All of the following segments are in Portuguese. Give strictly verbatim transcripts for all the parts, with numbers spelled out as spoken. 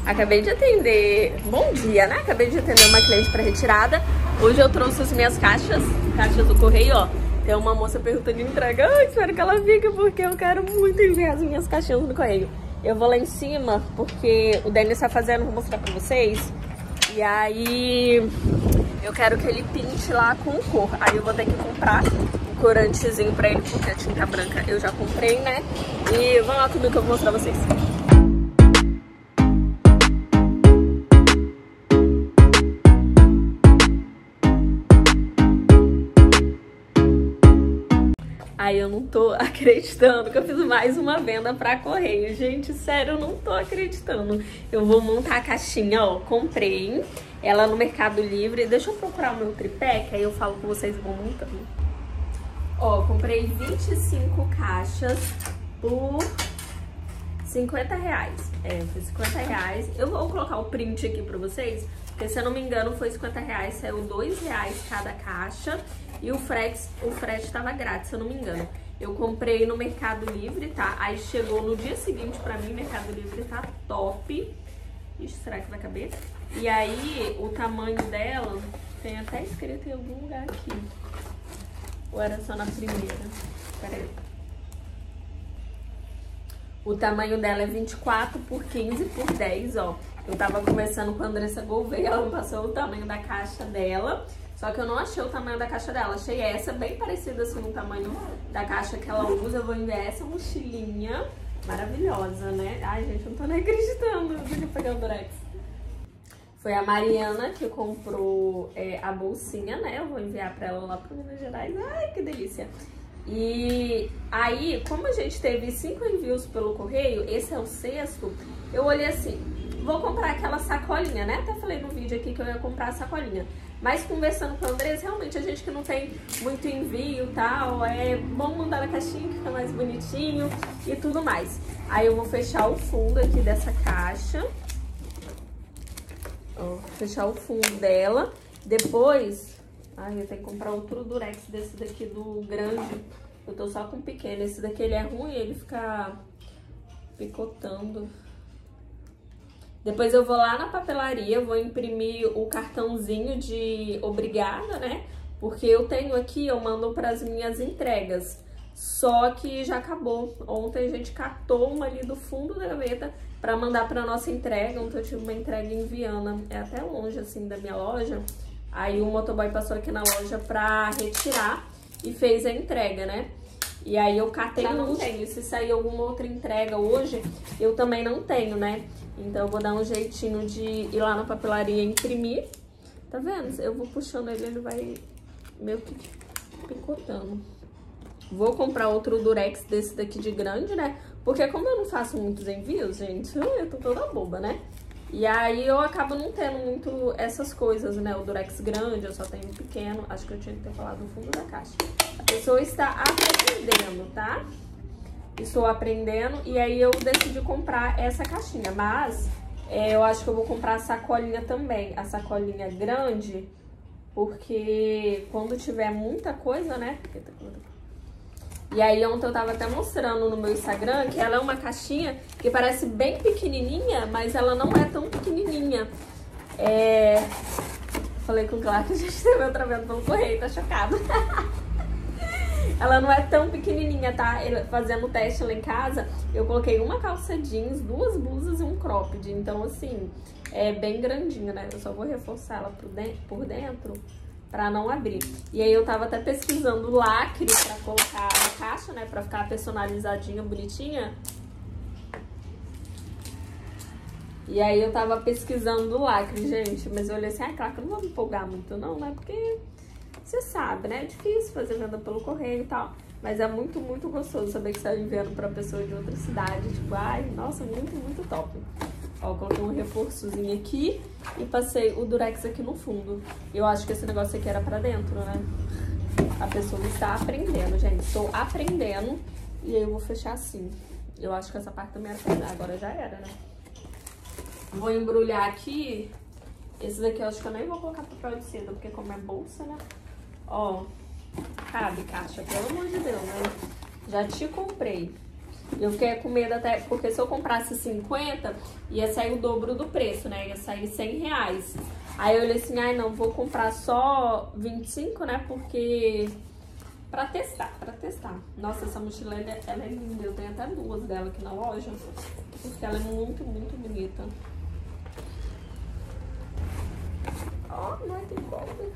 Acabei de atender, bom dia, né? Acabei de atender uma cliente para retirada. Hoje eu trouxe as minhas caixas, caixas do correio, ó. Tem uma moça perguntando de entrega. Ai, espero que ela fique, porque eu quero muito enviar as minhas caixinhas no correio. Eu vou lá em cima, porque o Denis tá fazendo, vou mostrar pra vocês. E aí, eu quero que ele pinte lá com cor. Aí eu vou ter que comprar um corantezinho pra ele, porque a tinta branca eu já comprei, né? E vamos lá comigo que eu vou mostrar pra vocês. Aí eu não tô acreditando que eu fiz mais uma venda pra correio. Gente, sério, eu não tô acreditando. Eu vou montar a caixinha, ó. Comprei ela no Mercado Livre. Deixa eu procurar o meu tripé, que aí eu falo com vocês e vou montando. Ó, comprei vinte e cinco caixas por cinquenta reais. É, foi cinquenta reais. Eu vou colocar o print aqui pra vocês, porque se eu não me engano foi cinquenta reais, saiu dois reais cada caixa. E o frete, o frete tava grátis, se eu não me engano. Eu comprei no Mercado Livre, tá? Aí chegou no dia seguinte pra mim, Mercado Livre tá top. Ixi, será que vai caber? E aí, o tamanho dela tem até escrito em algum lugar aqui. Ou era só na primeira? Pera aí. O tamanho dela é vinte e quatro por quinze por dez, ó. Eu tava conversando com a Andressa Gouveia, ela me passou o tamanho da caixa dela. Só que eu não achei o tamanho da caixa dela. Achei essa bem parecida assim no tamanho da caixa que ela usa. Eu vou enviar essa mochilinha maravilhosa, né? Ai, gente, eu não tô nem acreditando. Deixa eu pegar o durex. Foi a Mariana que comprou é, a bolsinha, né? Eu vou enviar pra ela lá pro Minas Gerais. Ai, que delícia. E aí, como a gente teve cinco envios pelo correio, esse é o sexto, eu olhei assim, vou comprar aquela sacolinha, né? Até falei no vídeo aqui que eu ia comprar a sacolinha. Mas conversando com a Andressa, realmente a gente que não tem muito envio e tal, é bom mandar na caixinha que fica mais bonitinho e tudo mais. Aí eu vou fechar o fundo aqui dessa caixa. Ó, fechar o fundo dela. Depois, ai, eu tenho que comprar outro durex desse daqui do grande. Eu tô só com o pequeno. Esse daqui ele é ruim, ele fica picotando. Depois eu vou lá na papelaria, vou imprimir o cartãozinho de obrigada, né? Porque eu tenho aqui, eu mando para as minhas entregas. Só que já acabou. Ontem a gente catou uma ali do fundo da gaveta para mandar para nossa entrega. Ontem eu tive uma entrega em Viana, é até longe assim da minha loja. Aí o motoboy passou aqui na loja para retirar e fez a entrega, né? E aí eu catei, já não tenho. Se sair alguma outra entrega hoje, eu também não tenho, né? Então eu vou dar um jeitinho de ir lá na papelaria e imprimir. Tá vendo? Eu vou puxando ele, ele vai meio que picotando. Vou comprar outro durex desse daqui de grande, né? Porque como eu não faço muitos envios, gente, eu tô toda boba, né? E aí eu acabo não tendo muito essas coisas, né? O durex grande, eu só tenho pequeno. Acho que eu tinha que ter falado no fundo da caixa. A pessoa está aprendendo, tá? Estou aprendendo e aí eu decidi comprar essa caixinha. Mas é, eu acho que eu vou comprar a sacolinha também. A sacolinha grande, porque quando tiver muita coisa, né? E aí ontem eu tava até mostrando no meu Instagram que ela é uma caixinha que parece bem pequenininha, mas ela não é tão pequenininha. É... Falei com o Clark que a gente teve outra vez pelo correio, tá chocado. Ela não é tão pequenininha, tá? Ele, fazendo o teste lá em casa, eu coloquei uma calça jeans, duas blusas e um cropped. Então, assim, é bem grandinho, né? Eu só vou reforçar ela por dentro, por dentro pra não abrir. E aí eu tava até pesquisando lacre pra colocar na caixa, né? Pra ficar personalizadinha, bonitinha. E aí eu tava pesquisando lacre, gente. Mas eu olhei assim, ah, claro que eu não vou me empolgar muito não, né? Porque você sabe, né? É difícil fazer venda pelo correio e tal. Mas é muito, muito gostoso saber que você tá enviando pra pessoa de outra cidade. Tipo, ai, nossa, muito, muito top. Ó, coloquei um reforçozinho aqui e passei o durex aqui no fundo. Eu acho que esse negócio aqui era pra dentro, né? A pessoa está aprendendo, gente. Estou aprendendo. E aí eu vou fechar assim. Eu acho que essa parte também era pra dar. Agora já era, né? Vou embrulhar aqui. Esse daqui eu acho que eu nem vou colocar papel de seda, porque como é bolsa, né? Ó, cabe caixa, pelo amor de Deus, né? Já te comprei. Eu fiquei com medo até, porque se eu comprasse cinquenta, ia sair o dobro do preço, né? Ia sair cem reais. Aí eu olhei assim, ai não, vou comprar só vinte e cinco, né? Porque... Pra testar, pra testar. Nossa, essa mochila, ela é linda. Eu tenho até duas dela aqui na loja. Porque ela é muito, muito bonita. Ó, oh, não tem como.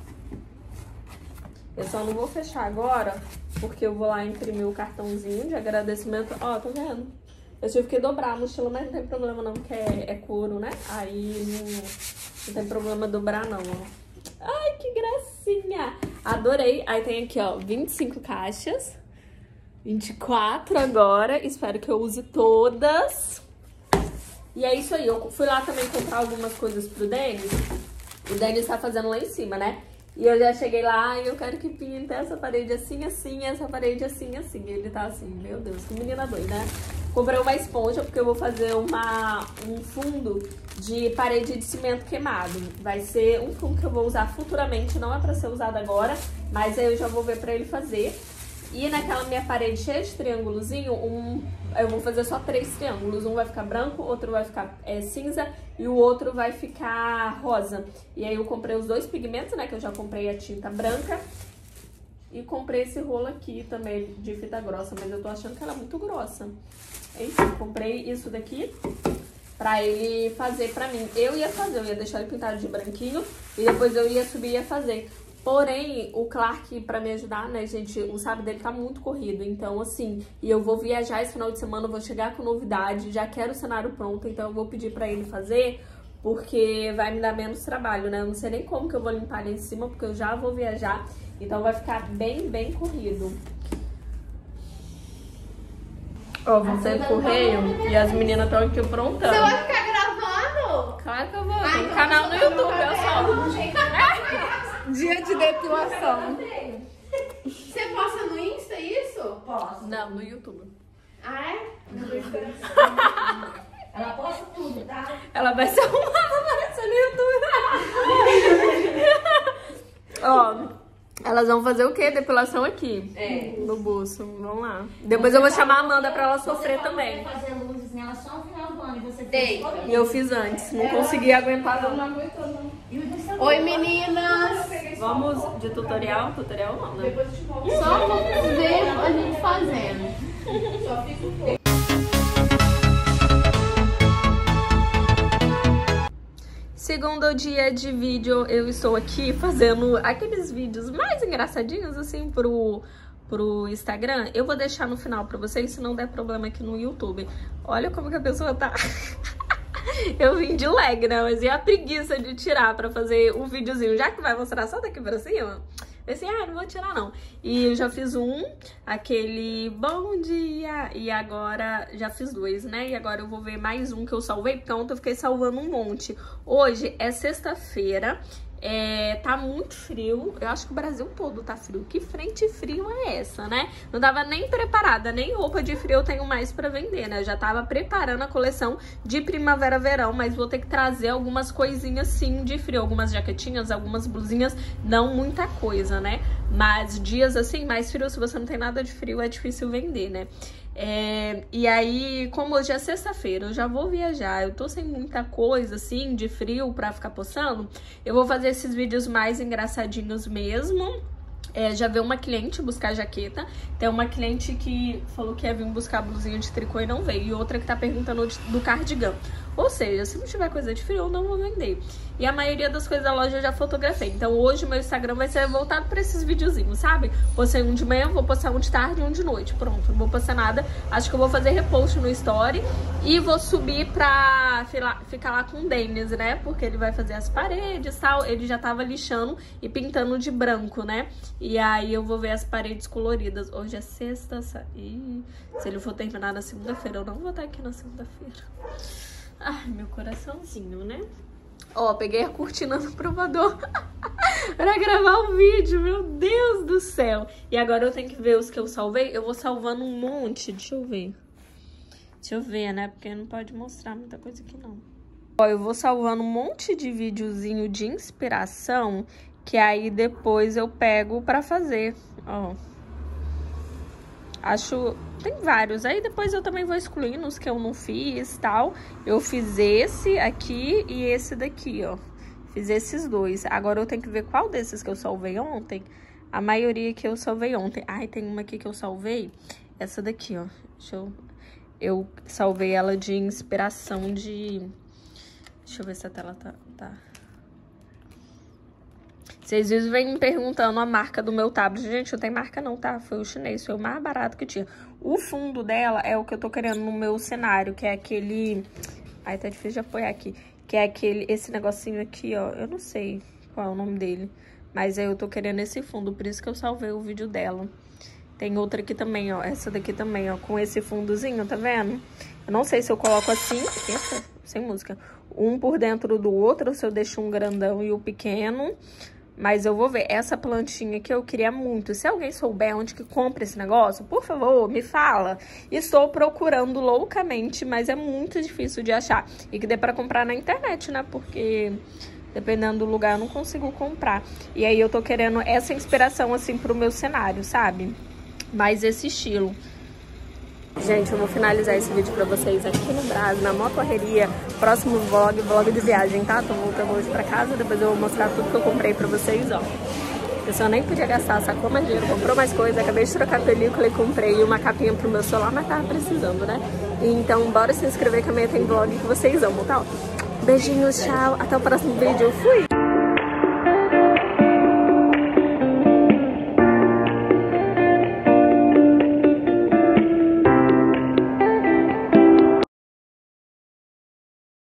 Eu só não vou fechar agora, porque eu vou lá imprimir o cartãozinho de agradecimento. Ó, oh, tá vendo? Eu tive que dobrar a mochila, mas não tem problema não, porque é, é couro, né? Aí não, não tem problema dobrar não, ó. Ai, que gracinha! Adorei. Aí tem aqui, ó, vinte e cinco caixas. vinte e quatro agora. Espero que eu use todas. E é isso aí. Eu fui lá também comprar algumas coisas pro Denis. O Denis tá fazendo lá em cima, né? E eu já cheguei lá e eu quero que pinte essa parede assim, assim, essa parede assim, assim. E ele tá assim, meu Deus, que menina doida, né? Comprei uma esponja porque eu vou fazer uma, um fundo de parede de cimento queimado. Vai ser um fundo que eu vou usar futuramente, não é pra ser usado agora, mas aí eu já vou ver pra ele fazer. E naquela minha parede cheia de triângulozinho, um, eu vou fazer só três triângulos. Um vai ficar branco, outro vai ficar é, cinza e o outro vai ficar rosa. E aí eu comprei os dois pigmentos, né, que eu já comprei a tinta branca. E comprei esse rolo aqui também de fita grossa, mas eu tô achando que ela é muito grossa. Enfim, comprei isso daqui pra ele fazer pra mim. Eu ia fazer, eu ia deixar ele pintado de branquinho e depois eu ia subir e ia fazer. Porém, o Clark, pra me ajudar, né, gente, o sábado dele tá muito corrido. Então, assim, e eu vou viajar esse final de semana, eu vou chegar com novidade, já quero o cenário pronto, então eu vou pedir pra ele fazer, porque vai me dar menos trabalho, né? Eu não sei nem como que eu vou limpar ali em cima, porque eu já vou viajar, então vai ficar bem, bem corrido. Ó, vou sair do correio e as meninas estão aqui prontando. Você vai ficar gravando? Claro que eu vou, tem um canal no YouTube, eu só. Dia de depilação. Você posta no Insta isso? Posso. Não, no YouTube. Ah, é? Ela posta tudo, tá? Ela vai ser arrumada aparecer no YouTube. Ó, elas vão fazer o quê? Depilação aqui. É. No bolso. Vamos lá. Depois eu vou chamar a Amanda pra ela sofrer também. Fazer luzes nela só no final do ano e você Dei. fez. E eu fiz antes. Não consegui aguentar, não. Não aguentou, não. Oi, meninas! Vamos de tutorial? Tutorial não, né? Só vamos ver a gente fazendo. Só fiz um pouco. Segundo dia de vídeo, eu estou aqui fazendo aqueles vídeos mais engraçadinhos, assim, pro, pro Instagram. Eu vou deixar no final pra vocês, se não der problema aqui no YouTube. Olha como que a pessoa tá... Eu vim de leg, né? Mas e a preguiça de tirar pra fazer um videozinho, já que vai mostrar só daqui pra cima? Eu assim, ah, não vou tirar não. E eu já fiz um, aquele bom dia, e agora já fiz dois, né? E agora eu vou ver mais um que eu salvei, porque ontem eu fiquei salvando um monte. Hoje é sexta-feira, é, tá muito frio, eu acho que o Brasil todo tá frio. Que frente frio é essa, né? Não tava nem preparada, nem roupa de frio eu tenho mais pra vender, né? Eu já tava preparando a coleção de primavera-verão, mas vou ter que trazer algumas coisinhas sim de frio. Algumas jaquetinhas, algumas blusinhas, não muita coisa, né? Mas dias assim, mais frio, se você não tem nada de frio, é difícil vender, né? É, e aí, como hoje é sexta-feira, eu já vou viajar, eu tô sem muita coisa, assim, de frio pra ficar postando, eu vou fazer esses vídeos mais engraçadinhos mesmo. É, já veio uma cliente buscar jaqueta, tem uma cliente que falou que ia vir buscar blusinha de tricô e não veio, e outra que tá perguntando do cardigan. Ou seja, se não tiver coisa de frio, eu não vou vender. E a maioria das coisas da loja eu já fotografei. Então hoje o meu Instagram vai ser voltado pra esses videozinhos, sabe? Postei um de manhã, vou postar um de tarde e um de noite. Pronto, não vou postar nada. Acho que eu vou fazer repost no story e vou subir pra ficar lá com o Denis, né? Porque ele vai fazer as paredes e tal. Ele já tava lixando e pintando de branco, né? E aí eu vou ver as paredes coloridas. Hoje é sexta, e se ele for terminar na segunda-feira, eu não vou estar aqui na segunda-feira. Ai, meu coraçãozinho, né? Ó, peguei a cortina do provador pra gravar o vídeo, meu Deus do céu. E agora eu tenho que ver os que eu salvei. Eu vou salvando um monte, deixa eu ver. Deixa eu ver, né? Porque não pode mostrar muita coisa aqui, não. Ó, eu vou salvando um monte de videozinho de inspiração, que aí depois eu pego pra fazer, ó. Acho... Tem vários. Aí depois eu também vou excluindo os que eu não fiz e tal. Eu fiz esse aqui e esse daqui, ó. Fiz esses dois. Agora eu tenho que ver qual desses que eu salvei ontem. A maioria que eu salvei ontem. Ai, tem uma aqui que eu salvei. Essa daqui, ó. Deixa eu... Eu salvei ela de inspiração de... Deixa eu ver se a tela tá... tá. Vocês vêm me perguntando a marca do meu tablet. Gente, não tem marca não, tá? Foi o chinês, foi o mais barato que tinha. O fundo dela é o que eu tô querendo no meu cenário, que é aquele... Ai, tá difícil de apoiar aqui. Que é aquele, esse negocinho aqui, ó. Eu não sei qual é o nome dele. Mas aí eu tô querendo esse fundo, por isso que eu salvei o vídeo dela. Tem outra aqui também, ó. Essa daqui também, ó. Com esse fundozinho, tá vendo? Eu não sei se eu coloco assim... Eita, sem música. Um por dentro do outro, ou se eu deixo um grandão e o pequeno... Mas eu vou ver. Essa plantinha aqui eu queria muito. Se alguém souber onde que compra esse negócio, por favor, me fala. Estou procurando loucamente, mas é muito difícil de achar. E que dê pra comprar na internet, né? Porque dependendo do lugar eu não consigo comprar. E aí eu tô querendo essa inspiração, assim, pro meu cenário, sabe? Mais esse estilo. Gente, eu vou finalizar esse vídeo pra vocês aqui no Brás, na maior correria. Próximo vlog, vlog de viagem, tá? Tô voltando hoje pra casa, depois eu vou mostrar tudo que eu comprei pra vocês, ó. A pessoa nem podia gastar, sacou mais dinheiro, comprou mais coisa, acabei de trocar a película e comprei uma capinha pro meu celular, mas tava precisando, né? Então, bora se inscrever que amanhã tem vlog que vocês amam, tá? Beijinhos, tchau, até o próximo vídeo, fui!